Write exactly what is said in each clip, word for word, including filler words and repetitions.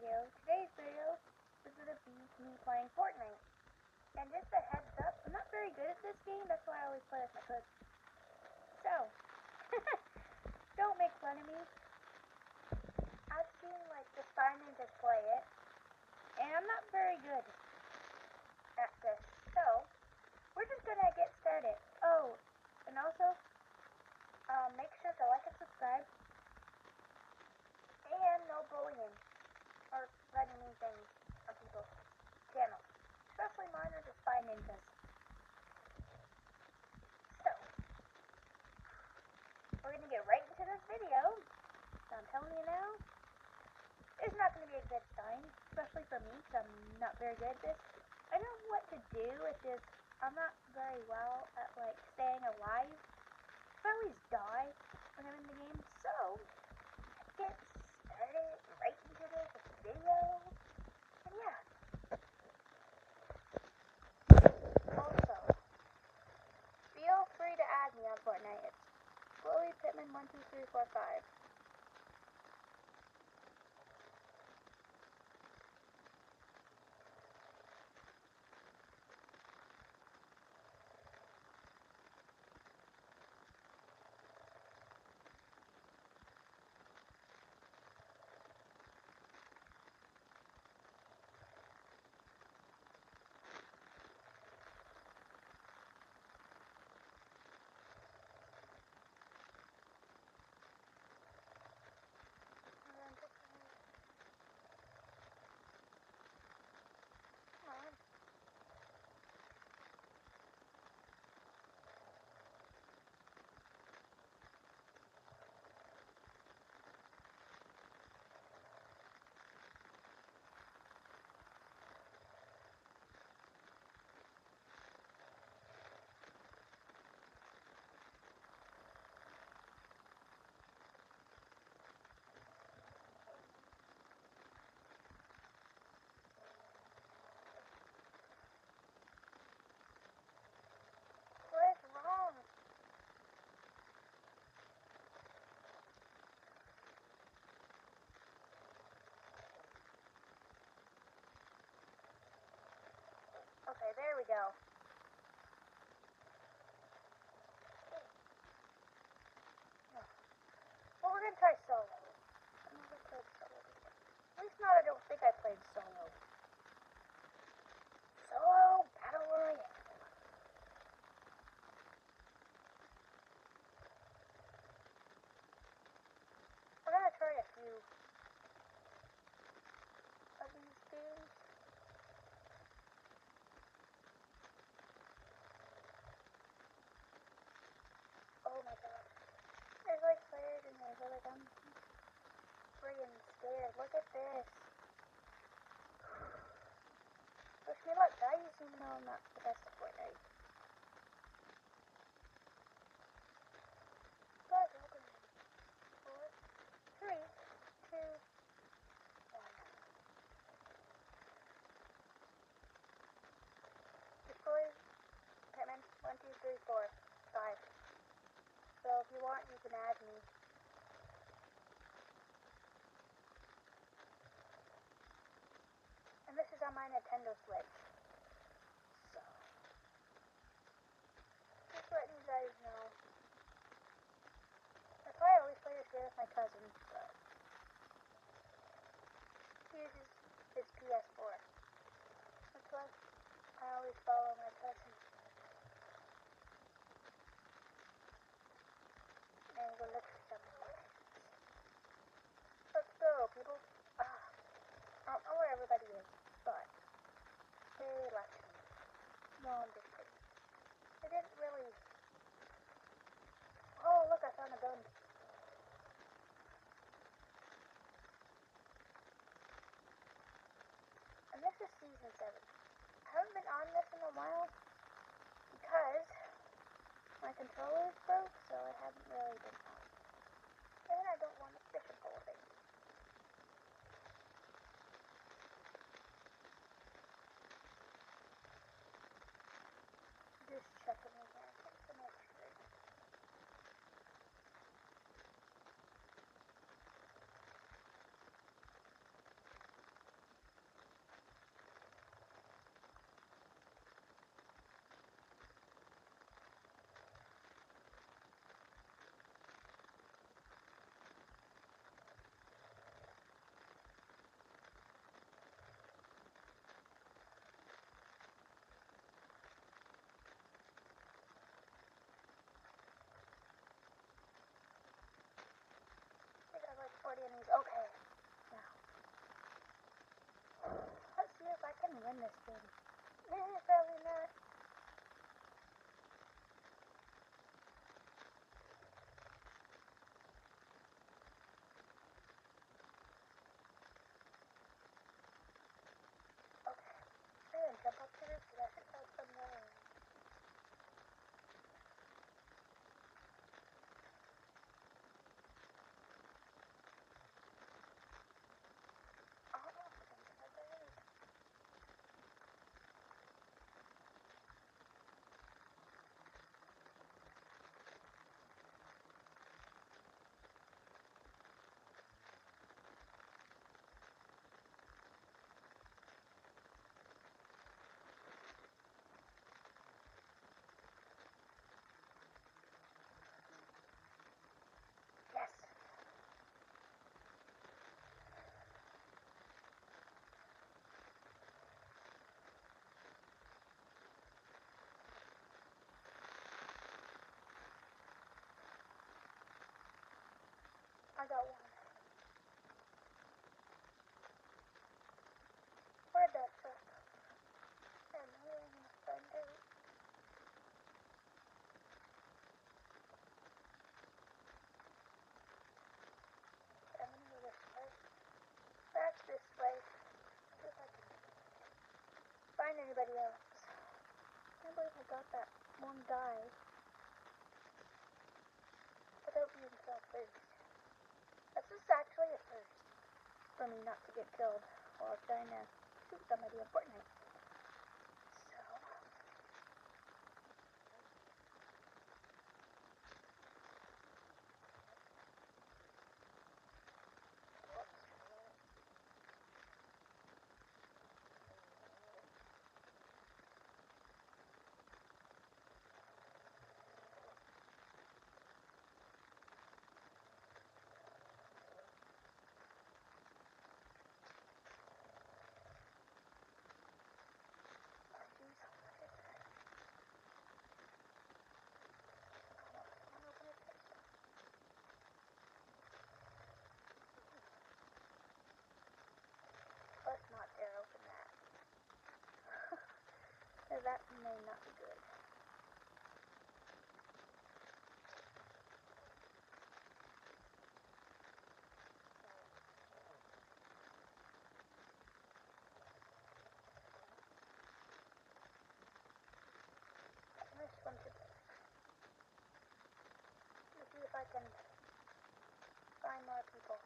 video. Today's video is going to be me playing Fortnite. And just a heads up, I'm not very good at this game, that's why I always play with my cousin. So, don't make fun of me. I've seen like the Spy Ninjas play it, and I'm not very good at this. So, we're just going to get started. Oh, and also, um, make sure to like and subscribe. And no bullying or writing mean things on people's channels, especially mine or the Spy Ninjas. So, we're gonna get right into this video. So I'm telling you now, it's not gonna be a good sign, especially for me, because I'm not very good at this. I know what to do, it's just I'm not very well at like staying alive. I always die when I'm in the game, so get started right into this video. And yeah. Also, feel free to add me on Fortnite. It's Chloe Pittman one two three four five. What's wrong? Okay, there we go. Well, we're gonna try solo. I've never played solo before. At least not, I don't think I played solo. Solo Battle Royale. We're gonna try a few of these games. Oh my god. There's like players in there, so like I'm friggin' scared. Look at this. Wish me luck, guys, even though I'm not the best at Fortnite. Guys, open it. Four, three, two, one. Destroy Pittman, one, two, three, four, five. So if you want, you can add me. And this is on my Nintendo Switch. So, just letting you guys know. That's why I always play this game with my cousin, but he uses his P S four. That's why I always follow my cousin. And go look for some more. Let's go, people. Ah, I don't know where everybody is, but they left me. No, I'm just kidding. I didn't really... Oh, look, I found a gun. And this is Season seven. I haven't been on this in a while because my controller is broke, so I haven't really been on. And I don't want to fish a full thing. Just checking in here. What's the next thing? interesting. Eh, probably not. Okay. I'm gonna jump up to this because I should tell someone. Yes. I got one. Where'd that truck? And really thunder. I'm gonna go this way. Back this way. See if I can find anybody else. I can't believe I got that one guy without being killed first. This is actually a first for me not to get killed while trying to shoot somebody in Fortnite. So, whoops. Oh, jeez, what is that? Someone open a pistol. Let's not dare open that. Because that may not be good. I'm gonna swim to this. Let's see if I can find more people.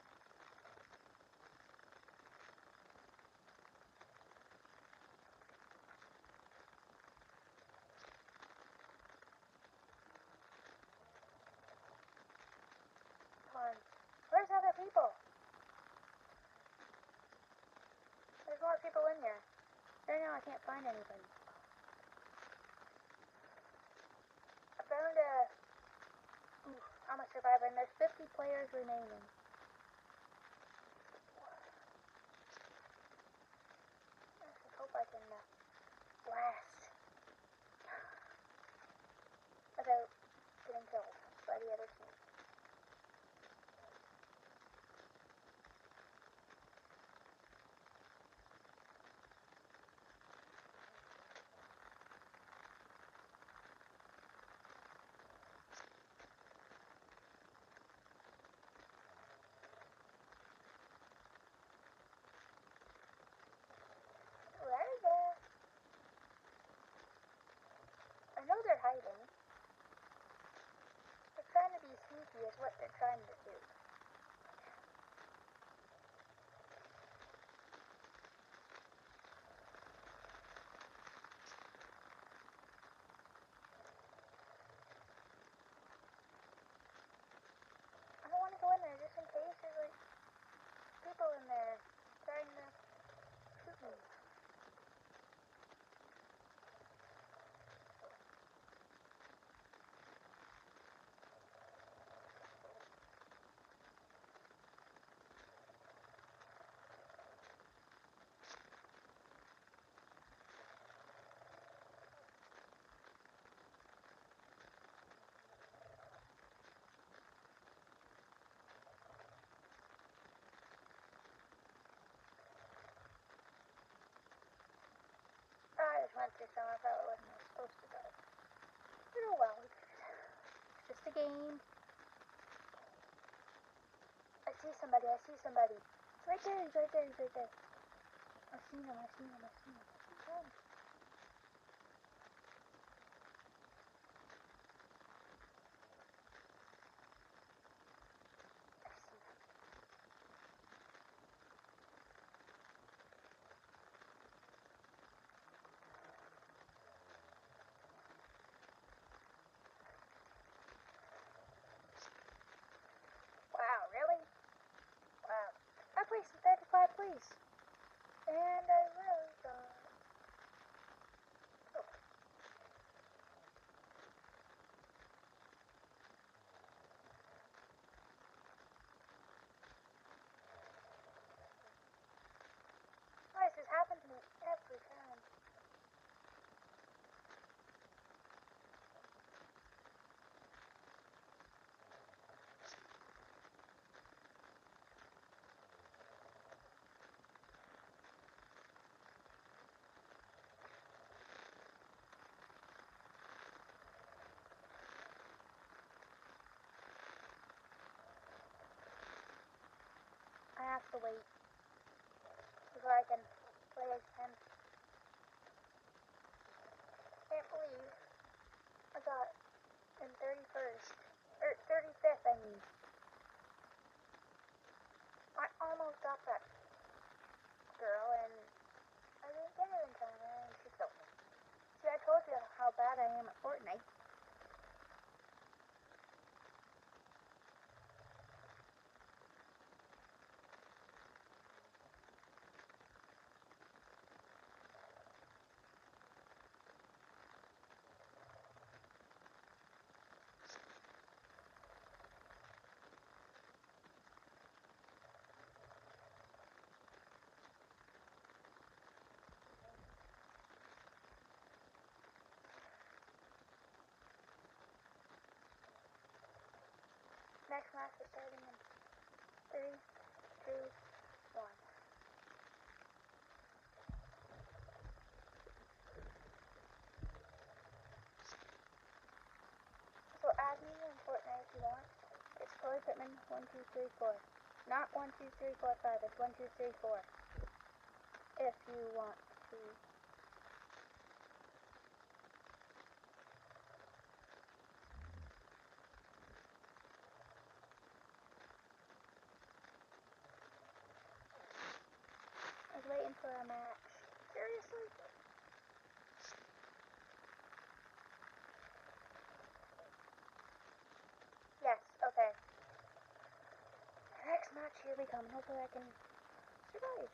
Come on. Where's other people? There's more people in here. Right now I can't find anybody. I found a... Ooh, I'm a survivor and there's fifty players remaining. I just hope I can uh, blast without getting killed by the other team. Right there. I know they're hiding. They're trying to be sneaky is what they're trying to do. I don't want to go in there just in case there's like people in there trying to shoot me. after some, I probably wasn't supposed to go. Oh well, it's just a game. I see somebody, I see somebody. He's right there, he's right there, he's right there. I've seen him, I've seen him, I've seen him. Keep going. Wow, really? Wow. I placed in thirty-five place. And I really thought... Oh. Why does this happen to me every time? I have to wait before I can play again. Can't believe I got in thirty-first. Or thirty-fifth, I mean. I almost got that girl and I didn't get her in time and she killed me. See, I told you how bad I am at Fortnite. Next match is starting in three, two, one. So add me in Fortnite if you want. It's Corey Pittman one two three four. Not one two three four five, it's one two three four. If you want to. I was waiting for a match. Seriously? Yes, okay. Next match, here we come. Hopefully I can survive.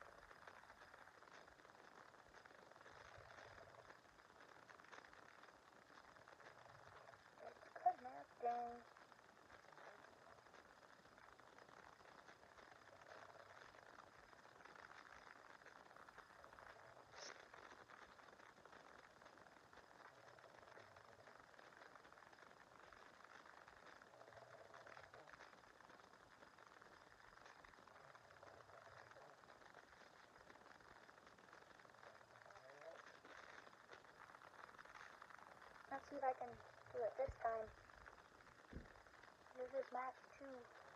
It's connecting. Let's see if I can do it this time. This is match two.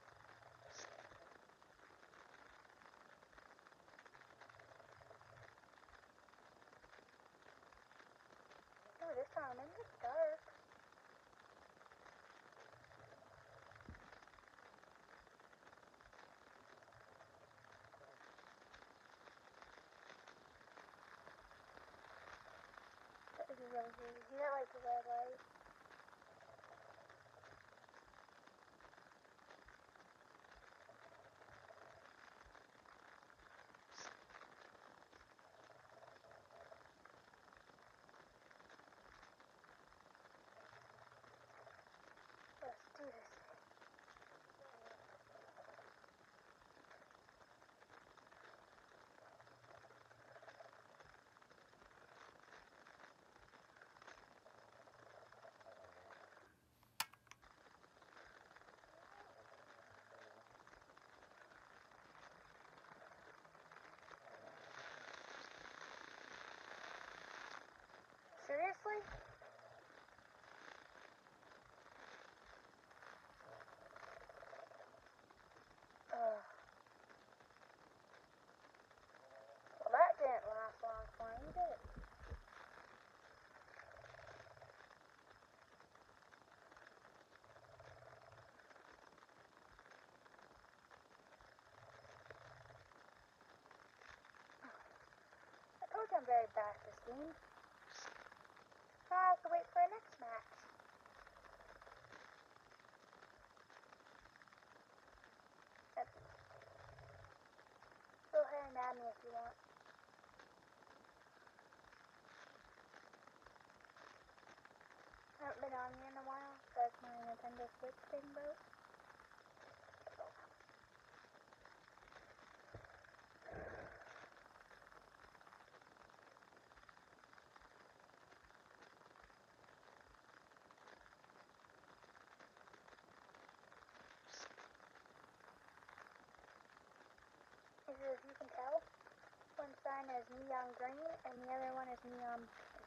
No, this time I'm in the dark. This is really easy. You got like the red light. Let's do this. Seriously? Ugh. Well, that didn't last long for me, did it? I told you I'm very bad at this game. Now I have to wait for the next match. Go ahead and add me if you want. I haven't been on here in a while because my Nintendo Switch thing broke. As you can tell, one sign is neon green and the other one is neon pink.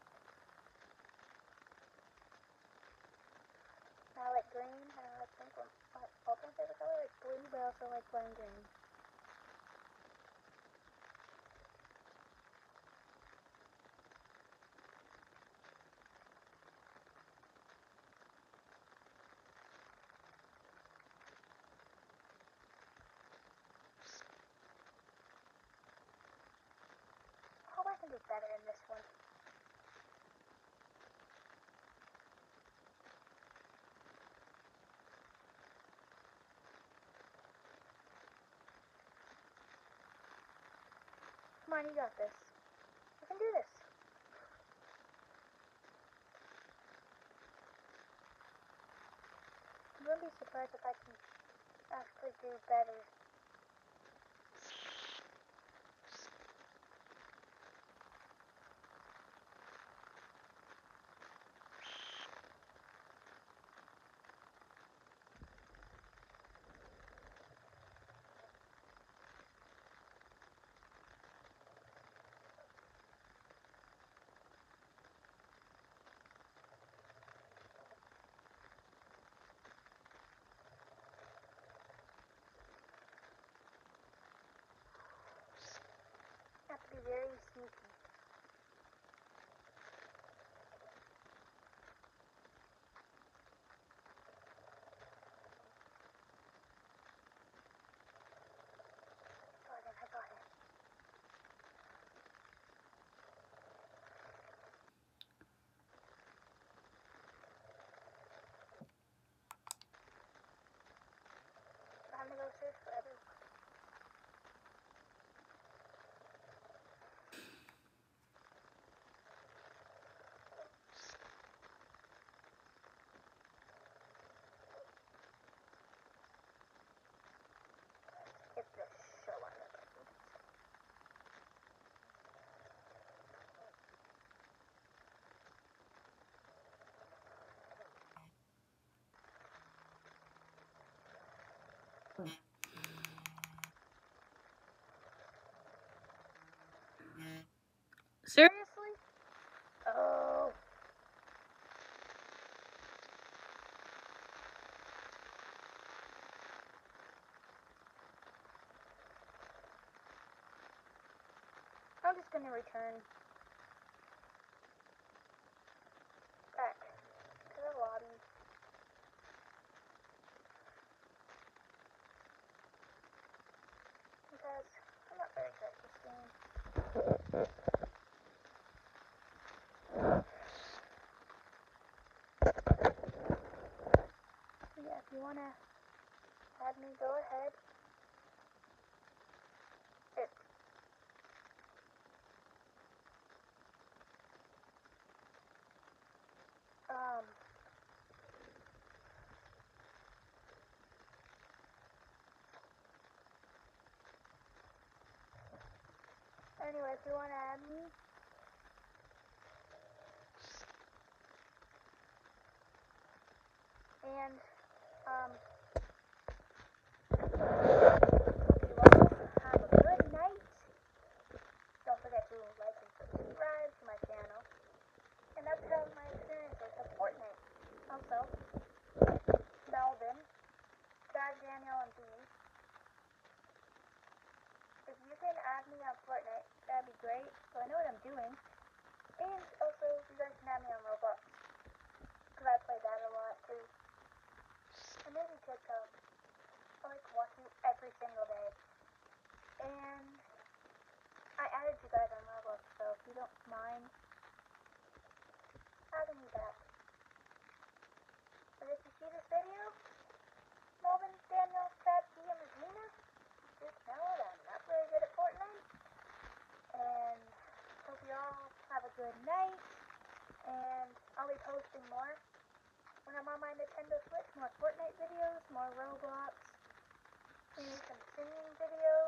I like green and I like pink. One. Both my favorite color is blue, but I also like lime green. I hope I can do better in this one. Come on, you got this. You can do this. I'm gonna be surprised if I can actually do better. I have to be very sneaky. Got it, I got it. I'm gonna go search for everyone. Skip this show on the record. Seriously? Oh. I'm just gonna return back to the lobby. Because I'm not very good at this game. Yeah, if you wanna add me, go ahead. It's um anyway, if you wanna add me, and um hope you all have a good night. Don't forget to like and subscribe to my channel. And that's how my me on Fortnite. That'd be great. So I know what I'm doing. And also, you guys can have me on Roblox. Because I play that a lot too. And maybe TikTok. I like watching every single day. And I added you guys on Roblox, so if you don't mind having me back. But if you see this video, Melvin, Daniel, Chad, T, and Regina, just know that I'm not very good at Fortnite. And hope you all have a good night. And I'll be posting more when I'm on my Nintendo Switch. More Fortnite videos, more Roblox, maybe some singing videos.